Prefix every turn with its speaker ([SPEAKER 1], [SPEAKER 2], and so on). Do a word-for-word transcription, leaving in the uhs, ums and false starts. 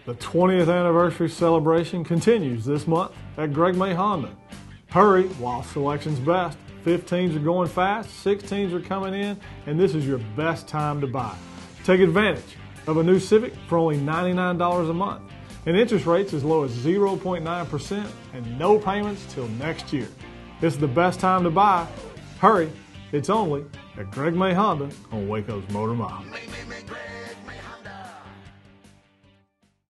[SPEAKER 1] The twentieth anniversary celebration continues this month at Greg May Honda. Hurry while selection's best. fifteens are going fast, sixteens are coming in, and this is your best time to buy. Take advantage of a new Civic for only ninety-nine dollars a month, and interest rates as low as zero point nine percent and no payments till next year. This is the best time to buy. Hurry, it's only at Greg May Honda on Waco's Motor Mile.